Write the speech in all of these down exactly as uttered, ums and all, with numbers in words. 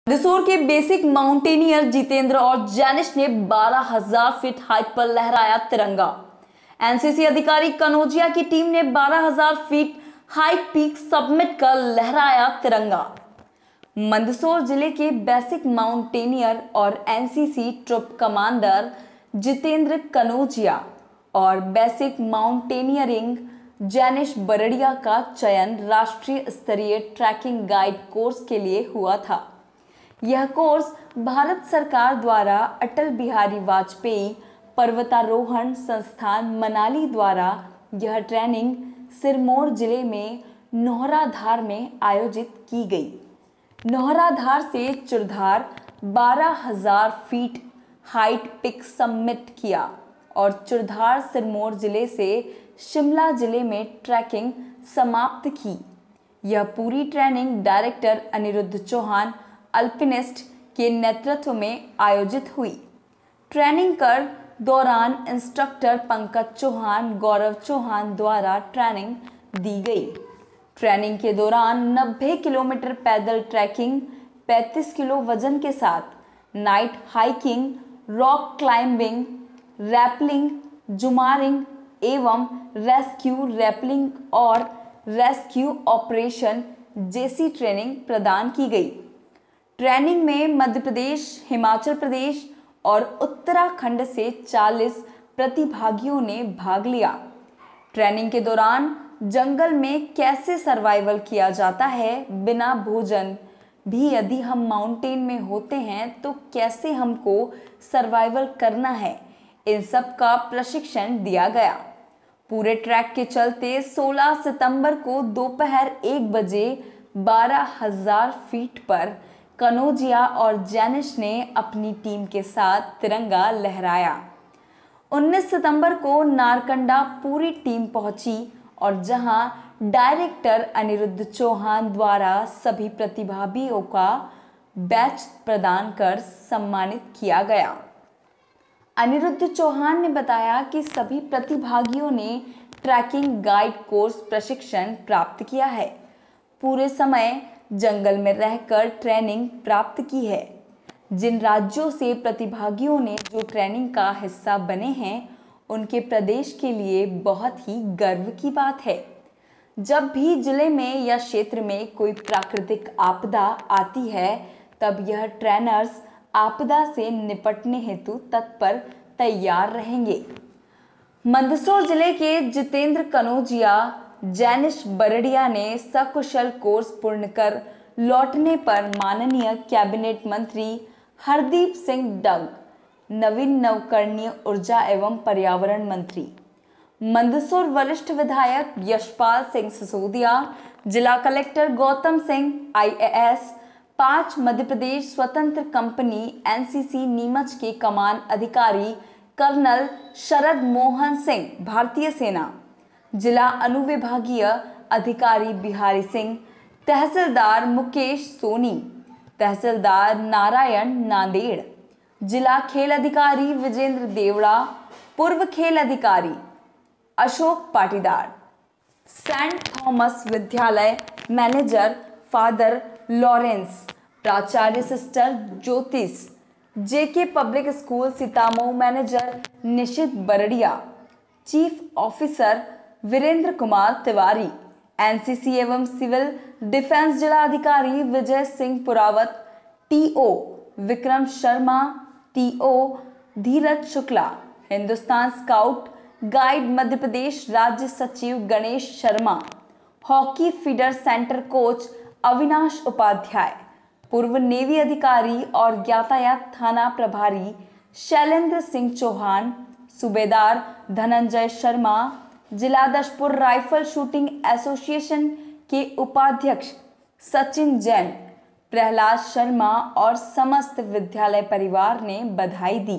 मंदसौर के basic mountaineer Jitendra और जैनिश ने बारह हज़ार फीट हाइट पर लहराया तिरंगा। एनसीसी अधिकारी कनौजिया की टीम ने बारह हज़ार फीट हाइट पीक सबमिट कर लहराया तिरंगा। मंदसौर जिले के बेसिक माउंटेनियर और NCC troop commander Jitendra Kanaujia और बेसिक माउंटेनियरिंग जैनिश बरड़िया का चयन राष्ट्रीय स्तरीय ट्रैकिंग गाइड कोर्स के लिए हुआ था। यह कोर्स भारत सरकार द्वारा अटल बिहारी वाजपेयी पर्वतारोहण संस्थान मनाली द्वारा यह ट्रेनिंग सिरमौर जिले में नौहराधार में आयोजित की गई। नौहराधार से चुरधार बारह हज़ार फीट हाइट पिक सबमिट किया और चुरधार सिरमौर जिले से शिमला जिले में ट्रैकिंग समाप्त की। यह पूरी training director Aniruddh Chauhan alpinist के नेतृत्व में आयोजित हुई। ट्रेनिंग कर दौरान इंस्ट्रक्टर पंकज चौहान गौरव चौहान द्वारा ट्रेनिंग दी गई। ट्रेनिंग के दौरान नब्बे किलोमीटर पैदल ट्रैकिंग, पैंतीस किलो वजन के साथ night hiking, rock climbing, rappelling, jumaring एवं रेस्क्यू रैपलिंग और रेस्क्यू ऑपरेशन जैसी ट्रेनिंग प्रदान की गई। ट्रेनिंग में मध्य प्रदेश, हिमाचल प्रदेश और उत्तराखंड से चालीस प्रतिभागियों ने भाग लिया। ट्रेनिंग के दौरान जंगल में कैसे सर्वाइवल किया जाता है, बिना भोजन भी यदि हम माउंटेन में होते हैं तो कैसे हमको सर्वाइवल करना है, इन सब का प्रशिक्षण दिया गया। पूरे ट्रैक के चलते सोलह सितंबर को दोपहर एक बजे बारह हज़ार फीट पर कनौजिया और जैनिश ने अपनी टीम के साथ तिरंगा लहराया। उन्नीस सितंबर को नारकंडा पूरी टीम पहुंची और जहां डायरेक्टर अनिरुद्ध चौहान द्वारा सभी प्रतिभागियों का बैच प्रदान कर सम्मानित किया गया। अनिरुद्ध चौहान ने बताया कि सभी प्रतिभागियों ने ट्रैकिंग गाइड कोर्स प्रशिक्षण प्राप्त किया है। पूरे समय जंगल में रहकर ट्रेनिंग प्राप्त की है। जिन राज्यों से प्रतिभागियों ने जो ट्रेनिंग का हिस्सा बने हैं, उनके प्रदेश के लिए बहुत ही गर्व की बात है। जब भी जिले में या क्षेत्र में कोई प्राकृतिक आपदा आती है, तब यह ट्रेनर्स आपदा से निपटने हेतु तत्पर तैयार रहेंगे। मंदसौर जिले के जितेंद्र कनौजिया जैनिश बरड़िया ने सकुशल कोर्स पूर्ण कर लौटने पर माननीय कैबिनेट मंत्री हरदीप सिंह डग, नवीन नवकरणीय ऊर्जा एवं पर्यावरण मंत्री मंदसौर, वरिष्ठ विधायक यशपाल सिंह सिसोदिया, जिला collector Gautam Singh I A S, पांच मध्य प्रदेश स्वतंत्र कंपनी एनसीसी नीमच के कमान अधिकारी कर्नल शरद मोहन सिंह, भारतीय सेना, जिला अनुविभागीय अधिकारी बिहारी सिंह, तहसीलदार मुकेश सोनी, तहसीलदार नारायण नांदेड़, जिला खेल अधिकारी विजेंद्र देवड़ा, पूर्व खेल अधिकारी अशोक पाटीदार, सेंट थॉमस विद्यालय मैनेजर फादर लॉरेंस, प्राचार्य sister Jyotish, JK public school Sitamau manager Nishit Bardia, chief officer Virendra Kumar Tiwari, NCC एवं सिविल डिफेंस जिला अधिकारी Vijay Singh Puravat, TO Vikram Sharma, TO Dheeraj Shukla, Hindustan scout guide Madhya Pradesh राज्य सचिव Ganesh Sharma, hockey feeder centre coach Avinash Upadhyay, पूर्व नेवी अधिकारी और यातायात थाना प्रभारी शैलेंद्र सिंह चौहान, सूबेदार धनंजय शर्मा, जिला दशपुर राइफल शूटिंग एसोसिएशन के उपाध्यक्ष सचिन जैन, प्रहलाद शर्मा और समस्त विद्यालय परिवार ने बधाई दी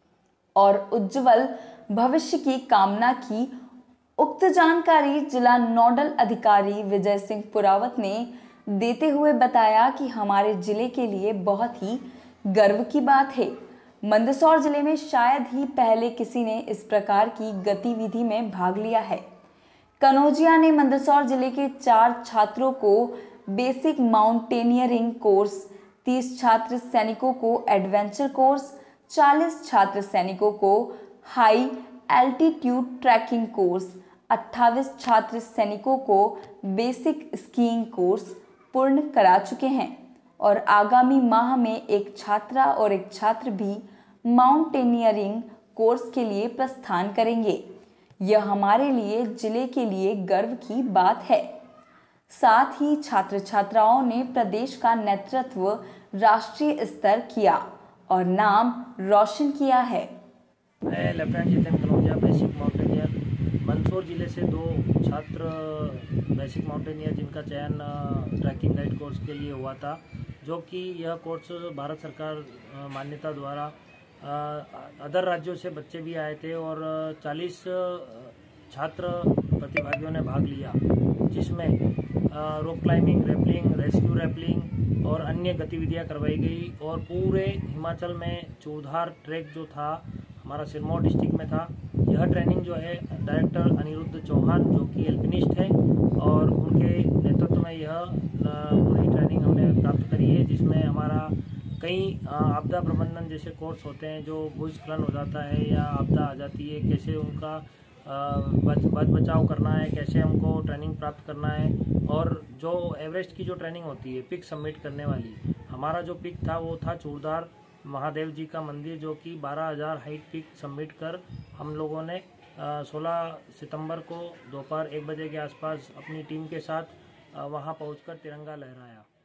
और उज्जवल भविष्य की कामना की। उक्त जानकारी जिला नोडल अधिकारी विजय सिंह पुरावत ने देते हुए बताया कि हमारे जिले के लिए बहुत ही गर्व की बात है। मंदसौर जिले में शायद ही पहले किसी ने इस प्रकार की गतिविधि में भाग लिया है। कनौजिया ने मंदसौर जिले के चार छात्रों को बेसिक माउंटेनियरिंग कोर्स तीस छात्र सैनिकों को एडवेंचर कोर्स, चालीस छात्र सैनिकों को हाई एल्टीट्यूड ट्रैकिंग कोर्स, अट्ठाईस छात्र सैनिकों को बेसिक स्कीइंग कोर्स पूर्ण करा चुके हैं और आगामी माह में एक छात्रा और एक छात्र भी माउंटेनियरिंग कोर्स के लिए प्रस्थान करेंगे। यह हमारे लिए जिले के लिए गर्व की बात है। साथ ही छात्र छात्राओं ने प्रदेश का नेतृत्व राष्ट्रीय स्तर किया और नाम रोशन किया है। मैं lieutenant Jitendra Kanaujia, basic mountaineer. Mandsaur जिले से दो छात्र बेसिक माउंटेनियर जिनका चयन ट्रैकिंग गाइड कोर्स के लिए हुआ था, जो कि यह कोर्स भारत सरकार मान्यता द्वारा अदर राज्यों से बच्चे भी आए थे और चालीस छात्र प्रतिभागियों ने भाग लिया, जिसमें rock climbing, rappelling, rescue rappelling और अन्य गतिविधियां करवाई गई। और पूरे हिमाचल में चूरधार ट्रैक जो था हमारा सिरमौर डिस्ट्रिक्ट में था। यह ट्रेनिंग जो है डायरेक्टर अनिरुद्ध चौहान, जो कि एल्पिनिस्ट है, और उनके नेतृत्व में यह पूरी ट्रेनिंग हमने प्राप्त करी है, जिसमें हमारा कई आपदा प्रबंधन जैसे कोर्स होते हैं, जो भूस्खलन हो जाता है या आपदा आ जाती है, कैसे उनका बच बच बचाव करना है, कैसे हमको ट्रेनिंग प्राप्त करना है। और जो एवरेस्ट की जो ट्रेनिंग होती है पिक सबमिट करने वाली, हमारा जो पिक था वो था चूरधार महादेव जी का मंदिर, जो कि बारह हज़ार हाइट पिक सबमिट कर हम लोगों ने सोलह सितंबर को दोपहर एक बजे के आसपास अपनी टीम के साथ वहां पहुंचकर तिरंगा लहराया।